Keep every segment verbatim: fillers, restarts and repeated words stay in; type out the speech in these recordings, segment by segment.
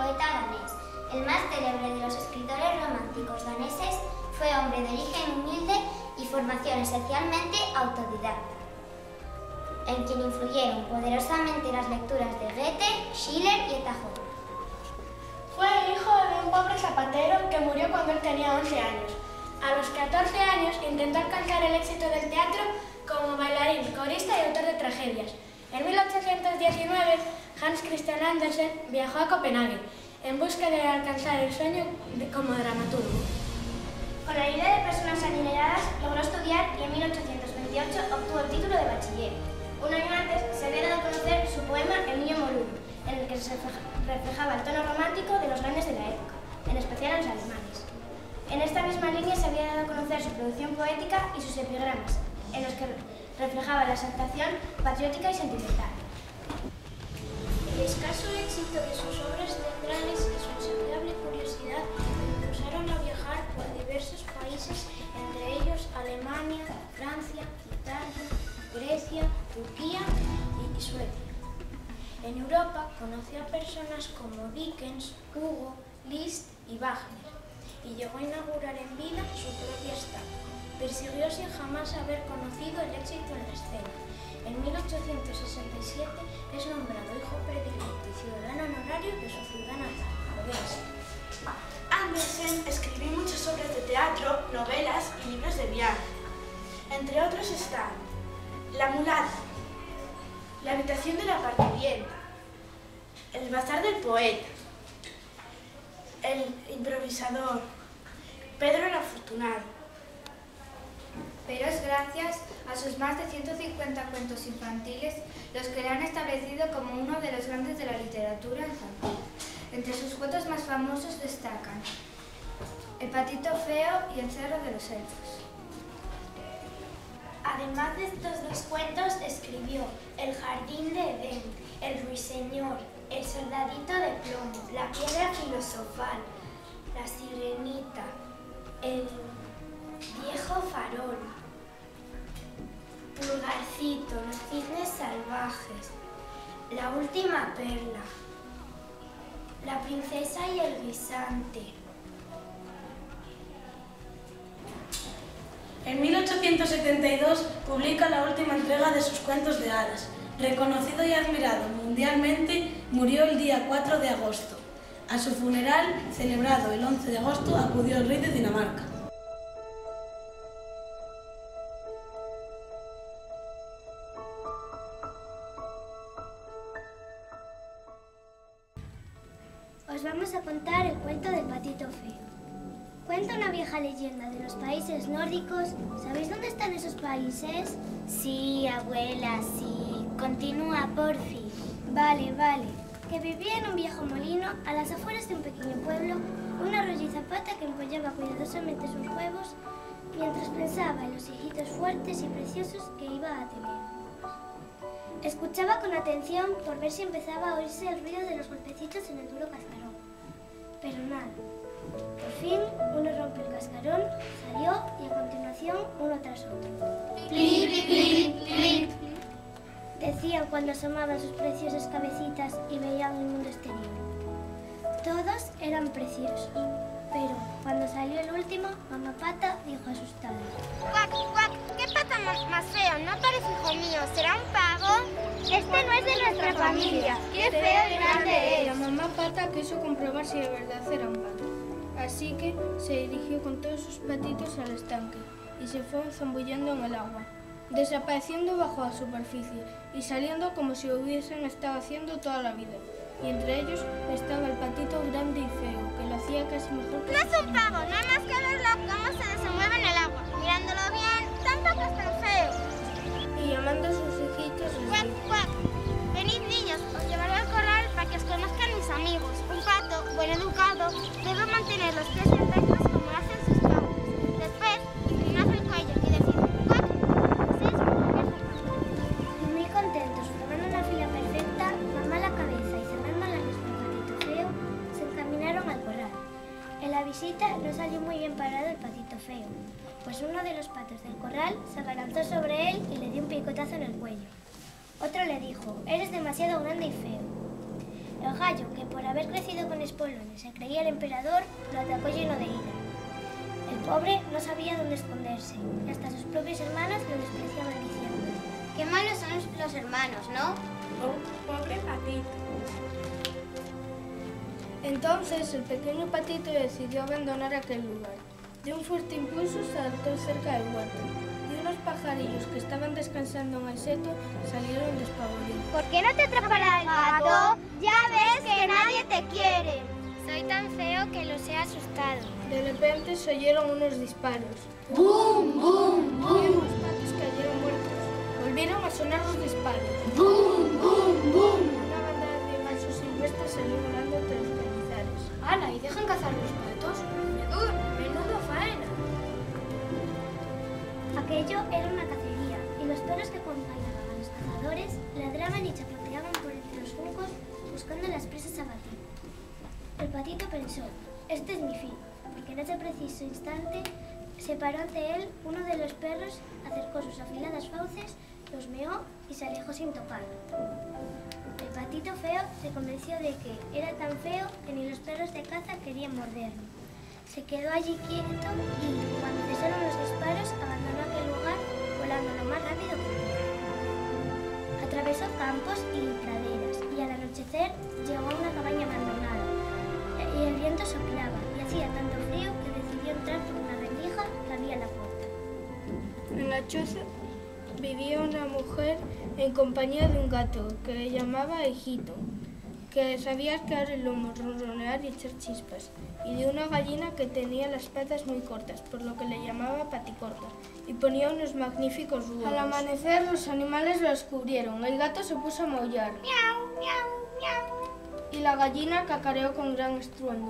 poeta danés. El más célebre de los escritores románticos daneses, fue hombre de origen humilde y formación esencialmente autodidacta, en quien influyeron poderosamente las lecturas de Goethe, Schiller y Etajón. Fue hijo de un pobre zapatero que murió cuando él tenía once años. A los catorce años intentó alcanzar el éxito del teatro como bailarín, corista y autor de tragedias. En mil ochocientos diecinueve, Hans Christian Andersen viajó a Copenhague en busca de alcanzar el sueño de, como dramaturgo. Con la ayuda de personas adineradas, logró estudiar y en mil ochocientos veintiocho obtuvo el título de bachiller. Un año antes se había dado a conocer su poema El niño moruno, en el que se reflejaba el tono romántico de los grandes de la época, en especial a los alemanes. En esta misma línea se había dado a conocer su producción poética y sus epigramas, en los que reflejaba la exaltación patriótica y sentimental. El escaso éxito de sus obras teatrales y su insaciable curiosidad lo impulsaron a viajar por diversos países, entre ellos Alemania, Francia, Italia, Grecia, Turquía y Suecia. En Europa conoció a personas como Dickens, Hugo, Liszt y Wagner, y llegó a inaugurar en vida su propia estatua. Persiguió sin jamás haber conocido el éxito en la escena. En mil ochocientos sesenta y siete es nombrado hijo predilecto y ciudadano honorario de su ciudad natal, Odense. Andersen escribió muchas obras de teatro, novelas y libros de viaje. Entre otros están La mulata, La habitación de la parturienta, El bazar del poeta, El improvisador, Pedro el afortunado. Pero es gracias a sus más de ciento cincuenta cuentos infantiles los que le han establecido como uno de los grandes de la literatura infantil. Entre sus cuentos más famosos destacan El patito feo y El cerro de los elfos. Además de estos dos cuentos, escribió El jardín de Edén, El ruiseñor, El soldadito de plomo, La piedra filosofal, La sirenita, El viejo farol, Pulgarcito, Los cisnes salvajes, La última perla, La princesa y el guisante. En mil ochocientos setenta y dos publica la última entrega de sus cuentos de hadas. Reconocido y admirado mundialmente, murió el día cuatro de agosto. A su funeral, celebrado el once de agosto, acudió el rey de Dinamarca. Os vamos a contar el cuento del patito feo. Cuenta una vieja leyenda de los países nórdicos. ¿Sabéis dónde están esos países? Sí, abuela, sí. Continúa, porfi. Vale, vale. Que vivía en un viejo molino a las afueras de un pequeño pueblo una rolliza pata que empollaba cuidadosamente sus huevos mientras pensaba en los hijitos fuertes y preciosos que iba a tener. Escuchaba con atención por ver si empezaba a oírse el ruido de los golpecitos en el duro cascarón. Pero nada. Por fin, uno rompió el cascarón, salió y a continuación uno tras otro. Plip, plip, plip. Decían cuando asomaban sus preciosas cabecitas y veían el mundo exterior. Todos eran preciosos, pero cuando salió el último, mamá Pata dijo asustada: ¡Cuac, cuac! ¿Qué pata más, más feo? No parece hijo mío. ¿Será un pavo? Este no es de nuestra familia. ¡Qué feo y grande es! La mamá Pata quiso comprobar si de verdad era un pato. Así que se dirigió con todos sus patitos al estanque y se fue zambullendo en el agua, desapareciendo bajo la superficie y saliendo como si lo hubiesen estado haciendo toda la vida. Y entre ellos estaba el patito grande y feo, que lo hacía casi mejor que... No es un pavo, nada más que verlo cómo se desenvuelve en el agua. Mirándolo bien, tampoco es tan feo. Y llamando a sus hijitos... ¡Cuac, cuac! Venid, niños, os llevaré al corral para que os conozcan mis amigos. Un pato, buen educado, debe mantener los pies bien rectos como hacen sus padres. Después, inclinad el cuello y decid ¡cuac! Así es como empieza el pato. Muy contentos, formando una fila perfecta, mamá la cabeza y cerrando la misma el patito feo, se encaminaron al corral. En la visita no salió muy bien parado el patito feo, pues uno de los patos del corral se abalanzó sobre él y le dio un picotazo en el cuello. Otro le dijo: eres demasiado grande y feo. El gallo, que por haber crecido con espolones se creía el emperador, lo atacó lleno de ira. El pobre no sabía dónde esconderse y hasta sus propios hermanos lo despreciaban diciendo: Qué malos son los hermanos, ¿no? Oh, pobre Patito. Entonces el pequeño Patito decidió abandonar aquel lugar. De un fuerte impulso saltó cerca del huerto y unos pajarillos que estaban descansando en el seto salieron despavoridos. ¿Por qué no te atrapará el gato? Ya ves que nadie te quiere. Soy tan feo que los he asustado. De repente se oyeron unos disparos. ¡Bum, bum, bum! Y unos patos cayeron muertos. Volvieron a sonar los disparos. ¡Bum, bum, bum! Una bandada de gansos silvestres salió volando entre los cañizares. ¡Hala! ¿Y dejan cazar los patos? Menudo, menudo faena. Aquello era una cacería y los perros que acompañaban a los cazadores ladraban y chapoteaban por entre los juncos buscando las presas a batir. El Patito pensó: este es mi fin, porque en ese preciso instante se paró ante él uno de los perros, acercó sus afiladas fauces, los meó y se alejó sin tocar. El Patito feo se convenció de que era tan feo que ni los perros de caza querían morderlo. Se quedó allí quieto y, cuando cesaron los disparos, abandonó aquel lugar volando lo más rápido que pudo. Atravesó campos y praderas y al anochecer llegó a una cabaña abandonada. Y el viento soplaba y hacía tanto frío que decidió entrar por una rendija que había en la puerta. En la choza vivía una mujer en compañía de un gato que le llamaba Hijito, que sabía arquear el lomo, ronronear y echar chispas, y de una gallina que tenía las patas muy cortas, por lo que le llamaba Paticorta, y ponía unos magníficos huevos. Al amanecer los animales lo descubrieron. El gato se puso a maullar. Miau, miau, miau. Y la gallina cacareó con gran estruendo.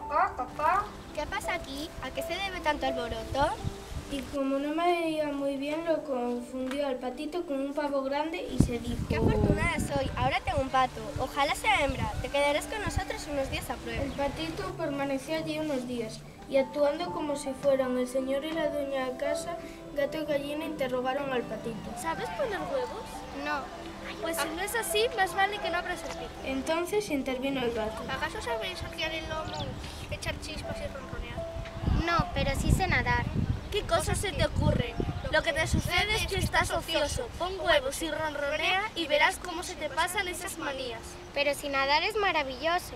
¿Qué pasa aquí? ¿A qué se debe tanto alboroto? Y como no me veía muy bien, lo confundió al patito con un pavo grande y se dijo: ¡Qué afortunada soy! Ahora tengo un pato. Ojalá sea hembra. Te quedarás con nosotros unos días a prueba. El patito permaneció allí unos días y, actuando como si fueran el señor y la dueña de casa, gato y gallina interrogaron al patito. ¿Sabes poner huevos? No. Pues si no es así, más vale que no abras el pico. Entonces intervino el gato. ¿Acaso sabréis arquear el lomo, echar chispas y ronronear? No, pero sí sé nadar. ¿Qué cosa se te ocurre? Lo que te sucede es que estás ocioso. Pon huevos y ronronea y verás cómo se te pasan esas manías. Pero si nadar es maravilloso.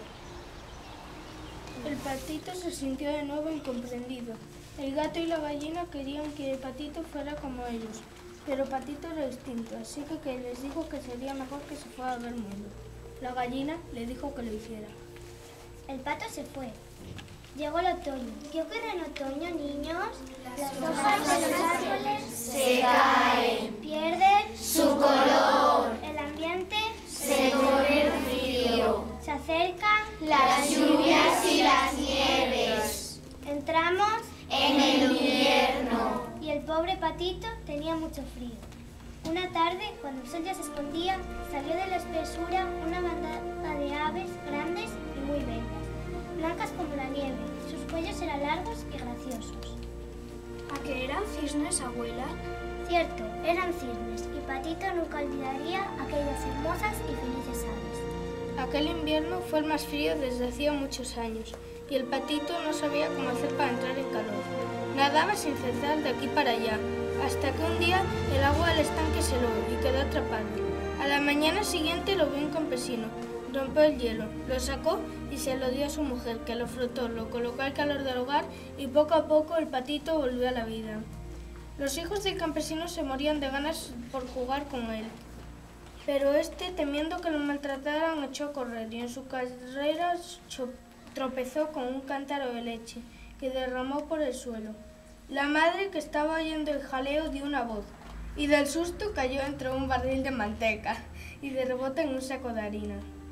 El patito se sintió de nuevo incomprendido. El gato y la gallina querían que el patito fuera como ellos, pero Patito era distinto, así que, que les dijo que sería mejor que se fuera a ver el mundo. La gallina le dijo que lo hiciera. El pato se fue. Llegó el otoño. ¿Qué ocurre en otoño, niños? Las hojas de los árboles Se caen, pierden su color, el ambiente se pone frío, se acercan las lluvias y las nieves. Entramos En el invierno, y el pobre Patito tenía mucho frío. Una tarde, cuando el sol ya se escondía, salió de la espesura una bandada de aves grandes y muy bellas, blancas como la nieve. Sus cuellos eran largos y graciosos. ¿A qué eran cisnes, abuela? Cierto, eran cisnes, y Patito nunca olvidaría aquellas hermosas y felices aves. Aquel invierno fue el más frío desde hacía muchos años, y el patito no sabía cómo hacer para entrar en calor. Nadaba sin cesar de aquí para allá, hasta que un día el agua del estanque se heló y quedó atrapado. A la mañana siguiente lo vio un campesino, rompió el hielo, lo sacó y se lo dio a su mujer, que lo frotó, lo colocó al calor del hogar y poco a poco el patito volvió a la vida. Los hijos del campesino se morían de ganas por jugar con él, pero este, temiendo que lo maltrataran, echó a correr y en su carrera tropezó con un cántaro de leche que derramó por el suelo. La madre, que estaba oyendo el jaleo, dio una voz y del susto cayó entre un barril de manteca y de rebote en un saco de harina.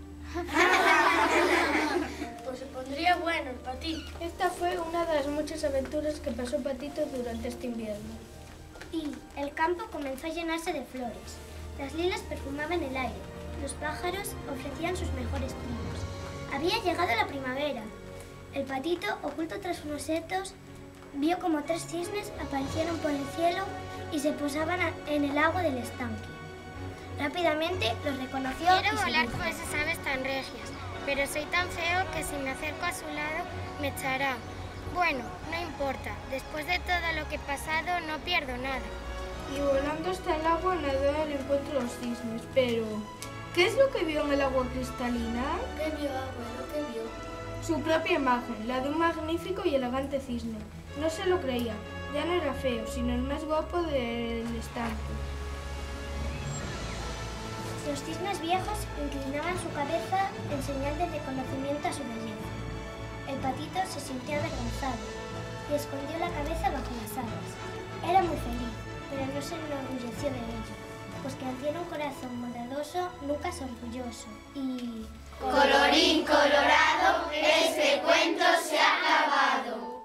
Pues se pondría bueno el patito. Esta fue una de las muchas aventuras que pasó Patito durante este invierno. Y el campo comenzó a llenarse de flores. Las lilas perfumaban el aire, los pájaros ofrecían sus mejores trinos. Había llegado la primavera. El patito, oculto tras unos setos, vio como tres cisnes aparecieron por el cielo y se posaban en el agua del estanque. Rápidamente los reconoció. Quiero y se volar dijo: como esas aves tan regias. pero soy tan feo que si me acerco a su lado me echará. Bueno, no importa, después de todo lo que he pasado no pierdo nada. Y volando hasta el agua nadó al encuentro de los cisnes, pero ¿qué es lo que vio en el agua cristalina? ¿Qué vio, abuelo? ¿Qué vio? Su propia imagen, la de un magnífico y elegante cisne. No se lo creía, ya no era feo, sino el más guapo del estanque. Los cisnes viejos inclinaban su cabeza en señal de reconocimiento a su belleza. El patito se sintió avergonzado y escondió la cabeza bajo las alas. Era muy feliz, pero no se enorgulleció de ello, pues quien tiene un corazón bondadoso nunca es orgulloso y... Colorín colorado, este cuento se ha acabado.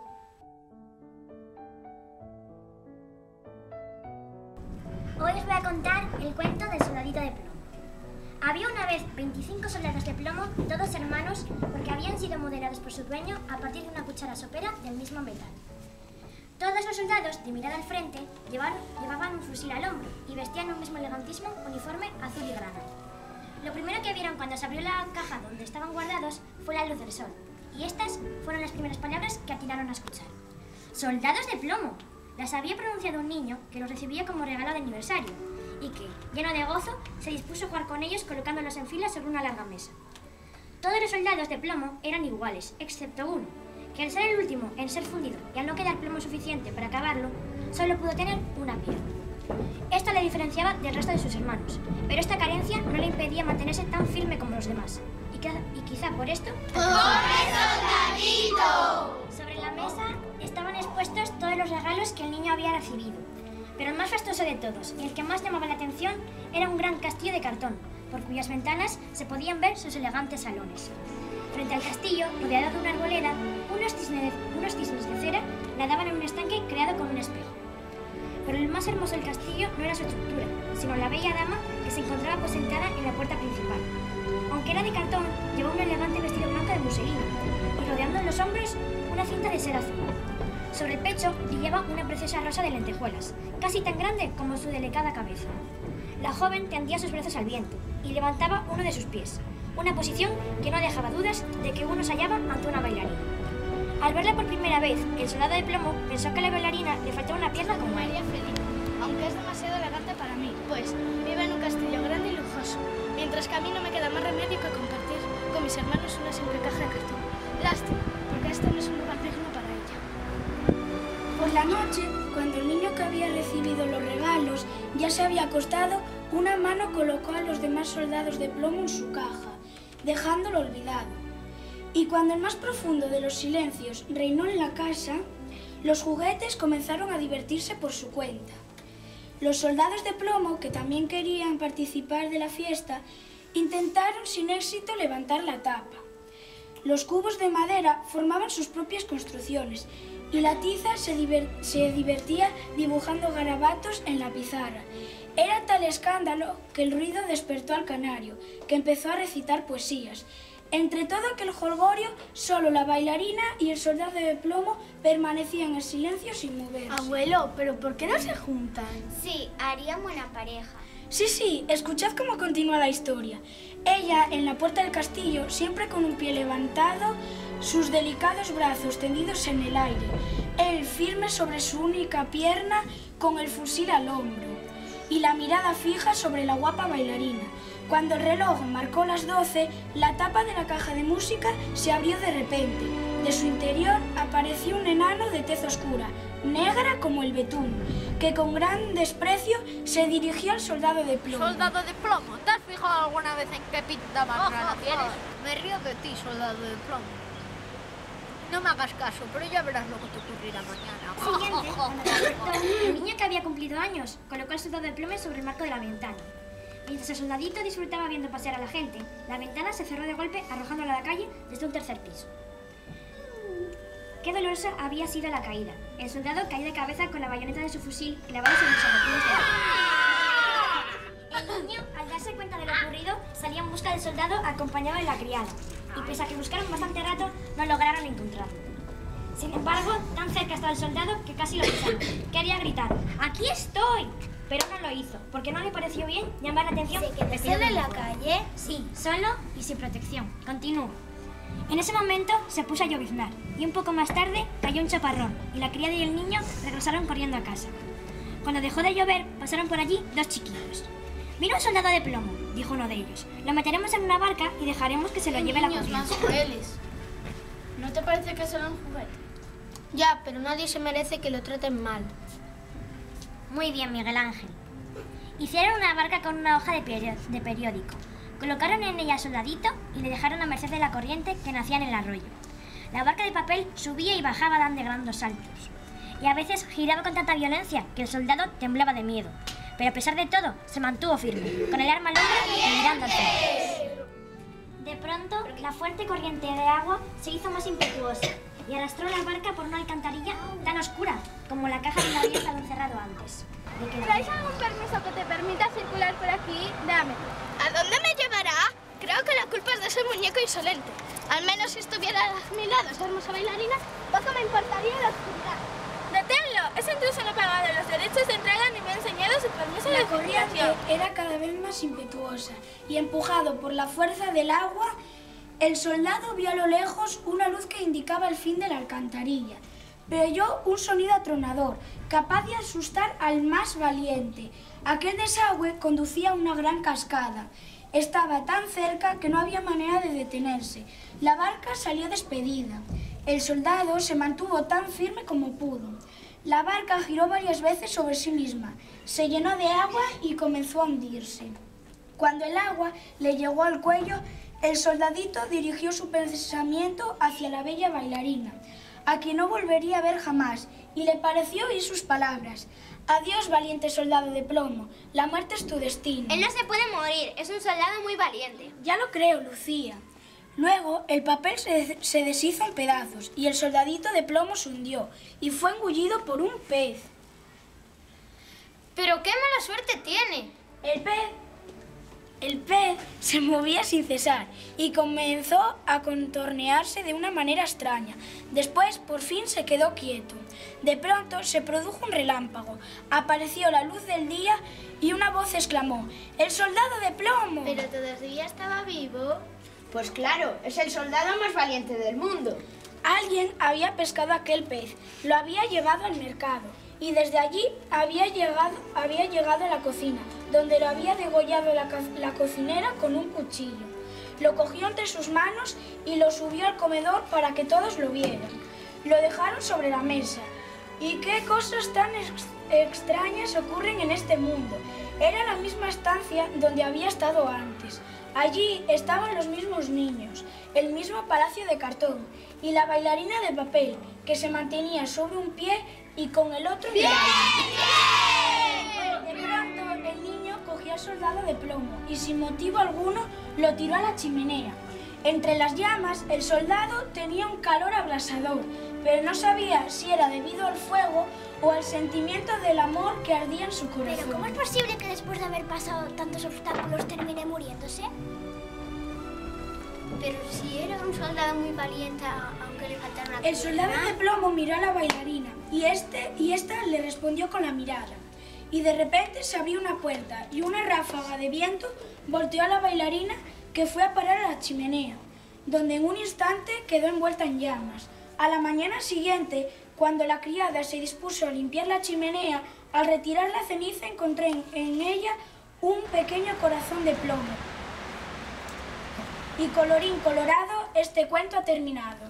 Hoy os voy a contar el cuento del soldadito de plomo. Había una vez veinticinco soldados de plomo, todos hermanos, porque habían sido modelados por su dueño a partir de una cuchara sopera del mismo metal. Todos los soldados, de mirada al frente, llevaban, llevaban un fusil al hombro y vestían un mismo elegantísimo uniforme azul y grana. Lo primero que vieron cuando se abrió la caja donde estaban guardados fue la luz del sol, y estas fueron las primeras palabras que atinaron a escuchar. ¡Soldados de plomo! Las había pronunciado un niño que los recibía como regalo de aniversario y que, lleno de gozo, se dispuso a jugar con ellos colocándolos en fila sobre una larga mesa. Todos los soldados de plomo eran iguales, excepto uno, que al ser el último en ser fundido y al no quedar plomo suficiente para acabarlo, solo pudo tener una pierna. Esto le diferenciaba del resto de sus hermanos, pero esta carencia no le impedía mantenerse tan firme como los demás. Y, que, y quizá por esto... ¡Corre, soldadito! Sobre la mesa estaban expuestos todos los regalos que el niño había recibido. Pero el más fastuoso de todos y el que más llamaba la atención era un gran castillo de cartón, por cuyas ventanas se podían ver sus elegantes salones. Frente al castillo, rodeado de una arboleda, unos cisnes, unos cisnes de cera nadaban en un estanque creado con un espejo. Pero el más hermoso del castillo no era su estructura, sino la bella dama que se encontraba aposentada en la puerta principal. Aunque era de cartón, llevaba un elegante vestido blanco de muselina y rodeando en los hombros una cinta de seda azul. Sobre el pecho brillaba una preciosa rosa de lentejuelas, casi tan grande como su delicada cabeza. La joven tendía sus brazos al viento y levantaba uno de sus pies, una posición que no dejaba dudas de que uno se hallaba ante una bailarina. Al verla por primera vez, el soldado de plomo pensó que a la bailarina le faltaba una pierna como él. María Felipe, aunque es demasiado elegante para mí, pues vive en un castillo grande y lujoso, mientras que a mí no me queda más remedio que compartir con mis hermanos una simple caja de cartón. Lástima, porque este no es un lugar digno para ella. Por la noche, cuando el niño que había recibido los regalos ya se había acostado, una mano colocó a los demás soldados de plomo en su caja, dejándolo olvidado. Y cuando el más profundo de los silencios reinó en la casa, los juguetes comenzaron a divertirse por su cuenta. Los soldados de plomo, que también querían participar de la fiesta, intentaron sin éxito levantar la tapa. Los cubos de madera formaban sus propias construcciones y la tiza se, diver- se divertía dibujando garabatos en la pizarra. Era tal escándalo que el ruido despertó al canario, que empezó a recitar poesías. Entre todo aquel jolgorio, solo la bailarina y el soldado de plomo permanecían en silencio sin moverse. Abuelo, ¿pero por qué no se juntan? Sí, harían buena pareja. Sí, sí, escuchad cómo continúa la historia. Ella, en la puerta del castillo, siempre con un pie levantado, sus delicados brazos tendidos en el aire, él firme sobre su única pierna con el fusil al hombro y la mirada fija sobre la guapa bailarina. Cuando el reloj marcó las doce, la tapa de la caja de música se abrió de repente. De su interior apareció un enano de tez oscura, negra como el betún, que con gran desprecio se dirigió al soldado de plomo. ¿Soldado de plomo? ¿Te has fijado alguna vez en qué pinta más rara tienes? Me río de ti, soldado de plomo. No me hagas caso, pero ya verás lo que te ocurrirá mañana. Siguiente, cuando despertó, el niño que había cumplido años colocó el soldado de plomo sobre el marco de la ventana. Mientras el soldadito disfrutaba viendo pasear a la gente, la ventana se cerró de golpe arrojándola a la calle desde un tercer piso. Qué dolorosa había sido la caída. El soldado cayó de cabeza con la bayoneta de su fusil clavada sobre sus agujeros de agua. El niño, al darse cuenta de lo ocurrido, salió en busca del soldado acompañado de la criada. Y pese a que buscaron bastante rato, no lograron encontrarlo. Sin embargo, tan cerca estaba el soldado que casi lo pisaron. Quería gritar: ¡aquí estoy! pero no lo hizo, porque no le pareció bien llamar la atención. ¿Se quedó solo en la calle? Sí, solo y sin protección. Continúo. En ese momento se puso a lloviznar y un poco más tarde cayó un chaparrón y la criada y el niño regresaron corriendo a casa. Cuando dejó de llover, pasaron por allí dos chiquillos. «Mira un soldado de plomo», dijo uno de ellos. «Lo meteremos en una barca y dejaremos que se lo lleve la corriente». Niños más crueles. ¿No te parece que es solo un juguete? Ya, pero nadie se merece que lo traten mal. Muy bien, Miguel Ángel. Hicieron una barca con una hoja de, peri- de periódico. Colocaron en ella al soldadito y le dejaron a merced de la corriente que nacía en el arroyo. La barca de papel subía y bajaba dando grandes saltos. Y a veces giraba con tanta violencia que el soldado temblaba de miedo. Pero a pesar de todo, se mantuvo firme, con el arma al hombro y mirando al cielo. De pronto, la fuerte corriente de agua se hizo más impetuosa y arrastró la barca por una alcantarilla tan oscura como la caja donde había estado encerrado antes. ¿Traes algún permiso que te permita circular por aquí? Dame. ¿A dónde me llevará? Creo que la culpa es de ese muñeco insolente. Al menos si estuviera a mi lado esa hermosa bailarina, poco me importaría la oscuridad. ¡Deténlo! Ese intruso no ha pagado los derechos de entrada ni me ha enseñado su permiso de La corriente circulación. era cada vez más impetuosa y, empujado por la fuerza del agua, el soldado vio a lo lejos una luz que indicaba el fin de la alcantarilla. Pero oyó un sonido atronador, capaz de asustar al más valiente. Aquel desagüe conducía a una gran cascada. Estaba tan cerca que no había manera de detenerse. La barca salió despedida. El soldado se mantuvo tan firme como pudo. La barca giró varias veces sobre sí misma, se llenó de agua y comenzó a hundirse. Cuando el agua le llegó al cuello, el soldadito dirigió su pensamiento hacia la bella bailarina, a quien no volvería a ver jamás, y le pareció oír sus palabras. «Adiós, valiente soldado de plomo, la muerte es tu destino». Él no se puede morir, es un soldado muy valiente. «Ya lo creo, Lucía». Luego, el papel se, se deshizo en pedazos y el soldadito de plomo se hundió y fue engullido por un pez. ¡Pero qué mala suerte tiene! El pez, el pez se movía sin cesar y comenzó a contornearse de una manera extraña. Después, por fin, se quedó quieto. De pronto, se produjo un relámpago. Apareció la luz del día y una voz exclamó: «¡El soldado de plomo!». ¿Pero todavía estaba vivo? Pues claro, es el soldado más valiente del mundo. Alguien había pescado aquel pez, lo había llevado al mercado y desde allí había llegado, había llegado a la cocina, donde lo había degollado la, la cocinera con un cuchillo. Lo cogió entre sus manos y lo subió al comedor para que todos lo vieran. Lo dejaron sobre la mesa. ¿Y qué cosas tan ex extrañas ocurren en este mundo? Era la misma estancia donde había estado antes. Allí estaban los mismos niños, el mismo palacio de cartón y la bailarina de papel que se mantenía sobre un pie y con el otro... ¡Bien! ¡Bien! De pronto el niño cogió al soldado de plomo y sin motivo alguno lo tiró a la chimenea. Entre las llamas el soldado tenía un calor abrasador, pero no sabía si era debido al fuego o al sentimiento del amor que ardía en su corazón. ¿Pero cómo es posible que después de haber pasado tantos obstáculos termine muriéndose? Pero si era un soldado muy valiente, aunque le faltara una El soldado de plomo miró a la bailarina y, este, y esta le respondió con la mirada. Y de repente se abrió una puerta y una ráfaga de viento volteó a la bailarina, que fue a parar a la chimenea, donde en un instante quedó envuelta en llamas. A la mañana siguiente, cuando la criada se dispuso a limpiar la chimenea, al retirar la ceniza encontré en, en ella un pequeño corazón de plomo. Y colorín colorado, este cuento ha terminado.